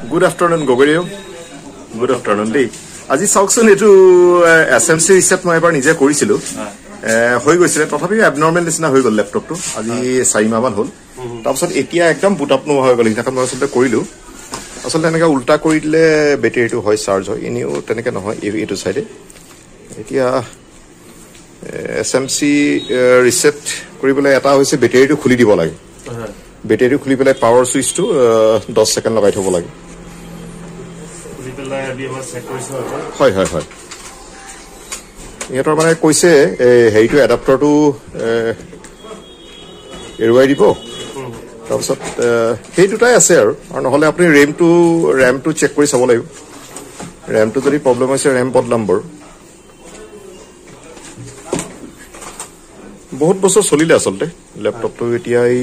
Good afternoon, Gogorio. Good afternoon, Day. আজি চাওকচোন এটো এসএমসি রিসেট মই এবাৰ নিজে কৰিছিলো হৈ গৈছিলে তথাপি এবনৰ্মেল নিচিনা হৈ গল ল্যাপটপটো আজি 4 মাহ মান হ'ল তাৰপিছত এতিয়া একদম বুট আপ হৈ গল হিনাখন মই আসলে কৰিলো আসলে এনেকা উল্টা কৰি দিলে বেটাৰীটো হয় চাৰ্জ হয় এনিও তেনেকে নহয় এটো সাইডে এতিয়া এসএমসি ৰিসেট কৰিবলৈ এটা হৈছে বেটাৰীটো খুলি দিব লাগে বেটাৰীটো খুলি পেলাই পাৱাৰ সুইচটো 10 সেকেন্ড লগাই থব লাগে হয় হয় হয় ইহঁতৰ মানে কৈছে হেইটো এডাপ্টাৰটো এৰুৱাই দিব তাৰপিছত হেইটোটাই আছে আৰু নহলে আপুনি ৰেমটো চেক কৰি চাব লাগিব ৰেমটো যদি প্ৰবলেম হৈছে ৰেম বদলাম বৰ বহুত বছৰ চলিলে আসলতে ল্যাপটপটো এতিয়া এই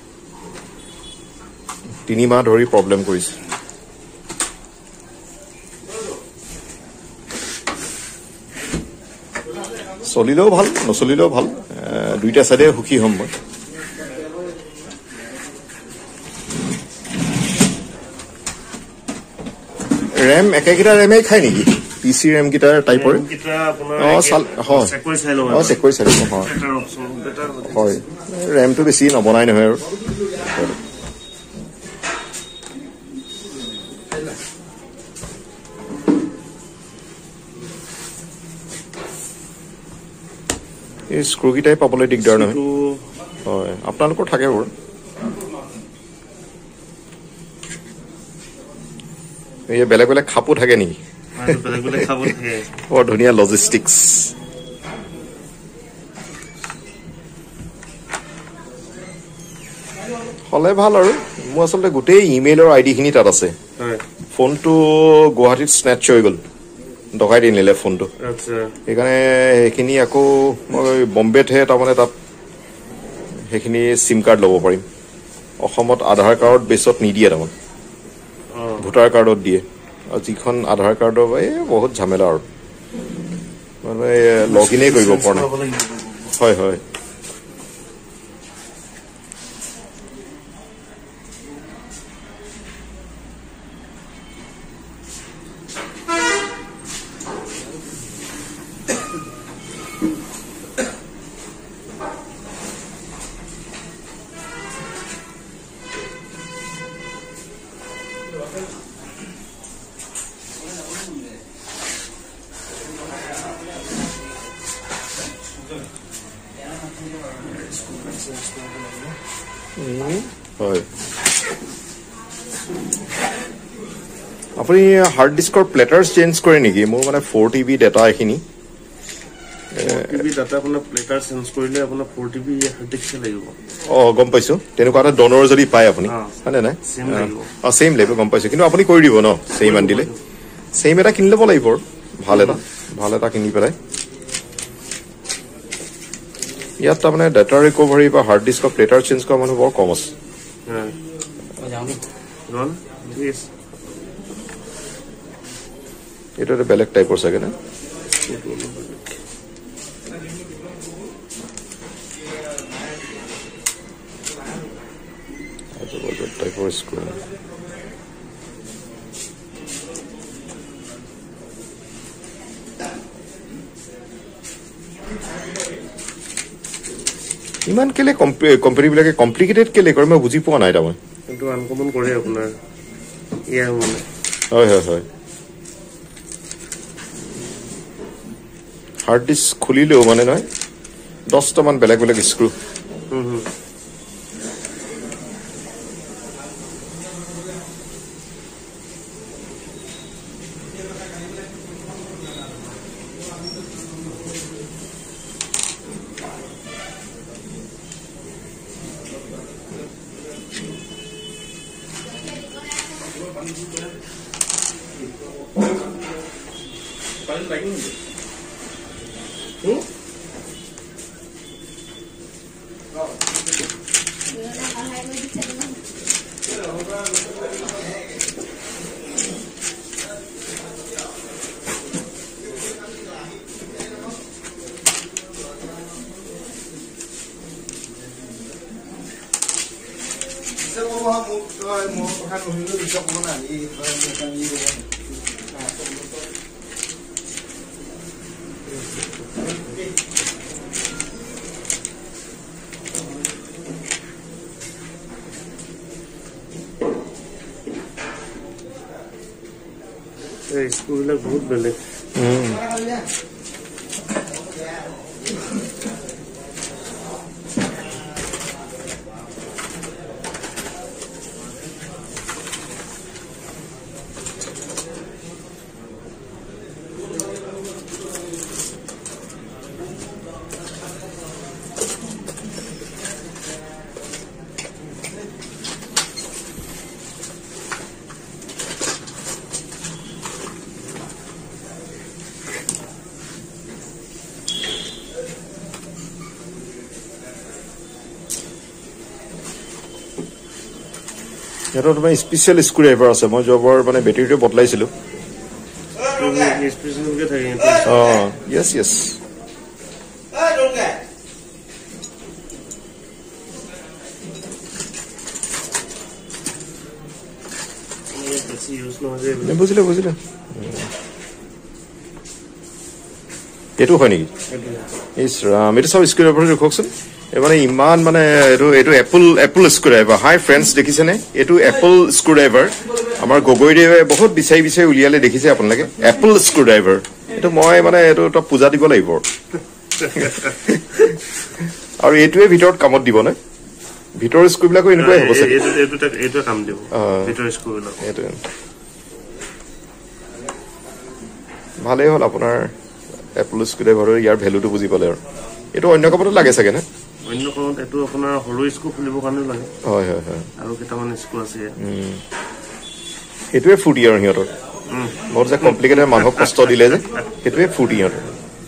3 মাহ ধৰি প্ৰবলেম কৰিছে চলিলেও ভাল নচলিলেও ভাল দুইটা সাইডে হুকি হম মই ৰেম একেকিটা ৰেমে খাই নেকি পিসি ৰেম কিটা টাইপৰ চেক কৰি চাই লব হয় ৰেমটো বেছি নবনাই নহয় আৰু এই স্ক্ৰু কিটাই পাবলৈ দিগদাৰ নহয় হয় আপোনালোকৰ থাকে বৰ এই বেলেগ বেলেগ খাপো থাকে নেকি বৰ ধুনীয়া লজিষ্টিক্স হলে ভাল আৰু মোৰ আসলে গোটেই ইমেইলৰ আইডি খিনি তাত আছে ফোনটো গুৱাহাটীত স্নেচ হৈ গল দগাই দিলে ফোনটো আচ্ছা এখানে এখিনি আকৌ মই বম্বেতহে তাৰমানে তাত হেখিনি সিম কাৰ্ড লব পাৰিম অসমত আধাৰ কাৰ্ড বেছত নিদিয়ে তাৰমানে ভোটাৰ কাৰ্ডত দিয়ে আৰু যিখন আধাৰ কাৰ্ডৰ বাই বহুত ঝামেলা আৰু মানে লগইনে কৰিব পৰা নাই হয় হয় আপুনি হাৰ্ড ডিস্কৰ প্লেটাৰ্স চেঞ্জ কৰে নেকি মোৰ মানে 4 TB ডাটা এখিনি 4 TB ডাটা আপোনাৰ প্লেটাৰ চেঞ্জ কৰিলে আপোনাৰ 4 TB হাৰ্ড ডিস্ক লাগিব গম পাইছো তেনেকুৱা এটা ডনৰ যদি পায় আপুনি মানে নাই সেম লাগিব গম পাইছো কিন্তু আপুনি কৰি দিব ন সেম আন দিলে সেম এটা কিনি ল'ব লাগিব ভাল এটা কিনি পেলাই ইয়াত তাৰমানে ডাটা ৰিকভাৰি বা হাৰ্ড ডিস্কৰ প্লেটাৰ চেঞ্জ কৰা মানুহ বৰ কম আছে এটা বেলেগ টাইপৰ চাগে না টাইপৰ স্ক্ৰু ইমান কেলে কোম্পানী বিলাকে কমপ্লিকেটেড কেলে কৰে মই বুজি পোৱা নাই তাৰমানে কিন্তু আনকমন কৰে আপোনাৰ ইয়া মানে হয় হয় হয় হাৰ্ড ডিস্ক খুলিলেও মানে নহয় 10টা মান বেলেগ বেলেগ স্ক্ৰু স্কুলবিলাক বহুত বেলেগ এটা তোমাৰ স্পেচিয়েল স্ক্ৰু ড্ৰাইভাৰ আছে মই জবৰ মানে বেটাৰীটো বদলাইছিলো য়েছ য়েছ বুজিলে বুজিলে এইটো হয় নেকি ইছ ৰাম এইটো চব স্ক্ৰু ড্ৰাইভাৰ দেখুৱাওকচোন মানে ইমান মানে এইটো Apple screwdriver hi friends দেখিছেনে এইটো এপল স্ক্ৰু ড্ৰাইভাৰ আমাৰ গগৈদেৱে বহুত বিচাৰি বিচাৰি উলিয়ালে দেখিছে আপোনালোকে এপল স্ক্ৰু ড্ৰাইভাৰ এইটো মই মানে এইটো এটা পূজা দিব লাগিব আৰু এইটোৱে ভিতৰত কামত দিব নে ভিতৰৰ স্ক্ৰুবিলাকো এনেকুৱাই হ'ব চাগে এইটো কাম দিব ভিতৰৰ স্ক্ৰুবিলাক এইটো ভালেই হ'ল আপোনাৰ এপল স্ক্ৰু ড্ৰাইভাৰৰ ইয়াৰ ভেলুটো বুজি পালে আৰু এইটো অন্য কামতো লাগে চাগে নে অন্য কামত এইটো আপোনাৰ সৰু স্ক্ৰু খুলিবৰ কাৰণে লাগে হয় হয় হয় আৰু কেইটামান স্ক্ৰু আছে সেইটোৱে ফুটি আৰু সিহঁতৰ বহুত যে কমপ্লিকেটেড মানুহক কষ্ট দিলে যে সেইটোৱে ফুটি সিহঁতৰ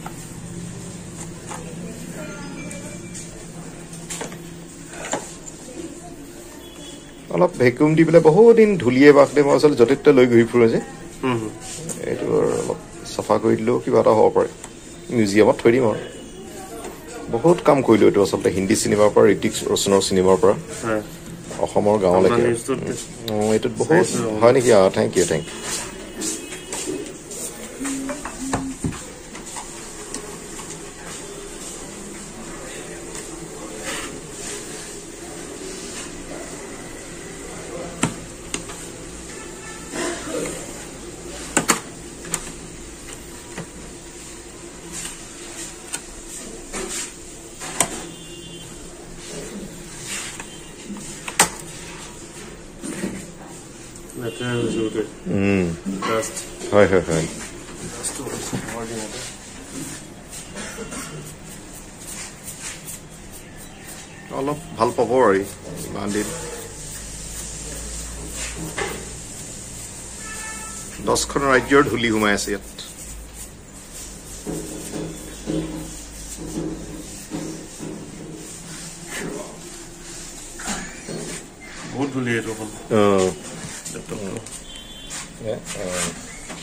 অলপ ভেকুম দি পেলাই বহুত দিন ধূলিয়ে বাকলে মই আচলতে য'তে ত'তে লৈ ঘূৰি ফুৰো যে এইটো অলপ চাফা কৰি দিলেও কিবা এটা হ'ব পাৰে মিউজিয়ামত থৈ দিম আৰু বহুত কাম কৰিলো এইটো আচলতে হিন্দী চিনেমাৰ পৰা ঋতিক ৰোশনৰ চিনেমাৰ পৰা অসমৰ গাঁৱলৈকে এইটোত বহুত হয় নেকি থেংক ইউ হয় হয় হয় অলপ ভাল পাব আৰু ইমান দিন 10খন ৰাজ্যৰ ধূলি সোমাই আছে ইয়াত বহুত ধূলি এইটো